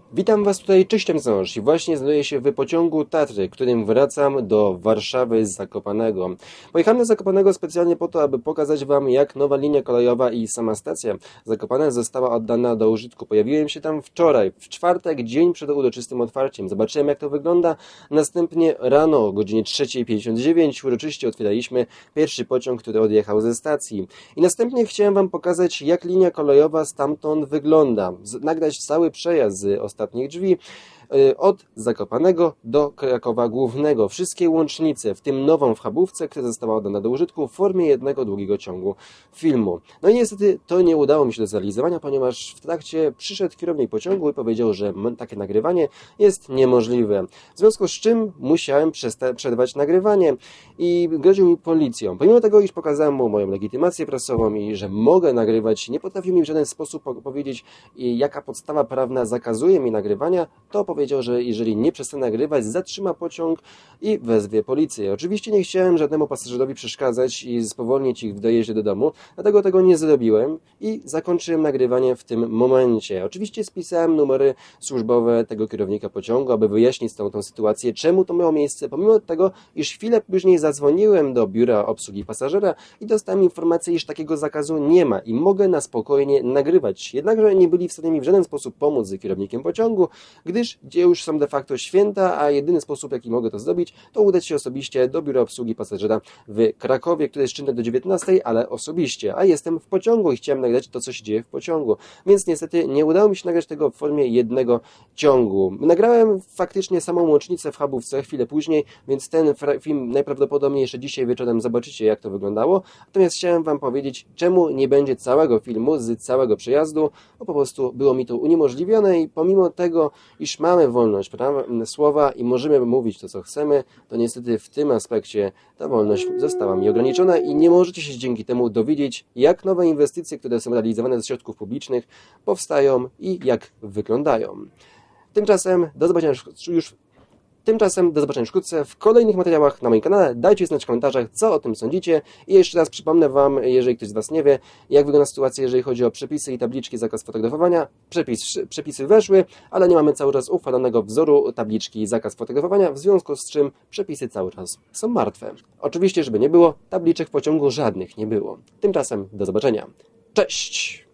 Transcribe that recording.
Witam Was tutaj, cześć Temcosz i właśnie znajduję się w pociągu Tatry, którym wracam do Warszawy z Zakopanego. Pojechałem do Zakopanego specjalnie po to, aby pokazać Wam, jak nowa linia kolejowa i sama stacja Zakopane została oddana do użytku. Pojawiłem się tam wczoraj, w czwartek, dzień przed uroczystym otwarciem. Zobaczyłem, jak to wygląda. Następnie rano o godzinie 3:59 uroczyście otwieraliśmy pierwszy pociąg, który odjechał ze stacji. I następnie chciałem Wam pokazać, jak linia kolejowa stamtąd wygląda. Nagrać cały przejazd z ostatnich drzwi od Zakopanego do Krakowa Głównego. Wszystkie łącznice, w tym nową w Chabówce, która została oddana do użytku w formie jednego długiego ciągu filmu. No i niestety to nie udało mi się do zrealizowania, ponieważ w trakcie przyszedł kierownik pociągu i powiedział, że takie nagrywanie jest niemożliwe. W związku z czym musiałem przerwać nagrywanie i groził mi policją. Pomimo tego, iż pokazałem mu moją legitymację prasową i że mogę nagrywać, nie potrafił mi w żaden sposób powiedzieć, jaka podstawa prawna zakazuje mi nagrywania, to powiedział, że jeżeli nie przestanę nagrywać, zatrzyma pociąg i wezwie policję. Oczywiście nie chciałem żadnemu pasażerowi przeszkadzać i spowolnić ich w dojeździe do domu, dlatego tego nie zrobiłem i zakończyłem nagrywanie w tym momencie. Oczywiście spisałem numery służbowe tego kierownika pociągu, aby wyjaśnić tą sytuację, czemu to miało miejsce, pomimo tego, iż chwilę później zadzwoniłem do biura obsługi pasażera i dostałem informację, iż takiego zakazu nie ma i mogę na spokojnie nagrywać. Jednakże nie byli w stanie mi w żaden sposób pomóc z kierownikiem pociągu, gdyż już są de facto święta, a jedyny sposób, jaki mogę to zrobić, to udać się osobiście do biura obsługi pasażera w Krakowie, które jest czynne do 19, ale osobiście, a jestem w pociągu i chciałem nagrać to, co się dzieje w pociągu. Więc niestety nie udało mi się nagrać tego w formie jednego ciągu. Nagrałem faktycznie samą łącznicę w Chabówce chwilę później, więc ten film najprawdopodobniej jeszcze dzisiaj wieczorem zobaczycie, jak to wyglądało. Natomiast chciałem Wam powiedzieć, czemu nie będzie całego filmu z całego przejazdu, bo po prostu było mi to uniemożliwione i pomimo tego, iż mamy wolność słowa i możemy mówić to, co chcemy, to niestety w tym aspekcie ta wolność została mi ograniczona i nie możecie się dzięki temu dowiedzieć, jak nowe inwestycje, które są realizowane ze środków publicznych, powstają i jak wyglądają. Tymczasem do zobaczenia wkrótce w kolejnych materiałach na moim kanale. Dajcie znać w komentarzach, co o tym sądzicie. I jeszcze raz przypomnę Wam, jeżeli ktoś z Was nie wie, jak wygląda sytuacja, jeżeli chodzi o przepisy i tabliczki zakaz fotografowania. Przepisy weszły, ale nie mamy cały czas uchwalonego wzoru tabliczki zakaz fotografowania, w związku z czym przepisy cały czas są martwe. Oczywiście, żeby nie było, tabliczek w pociągu żadnych nie było. Tymczasem do zobaczenia. Cześć!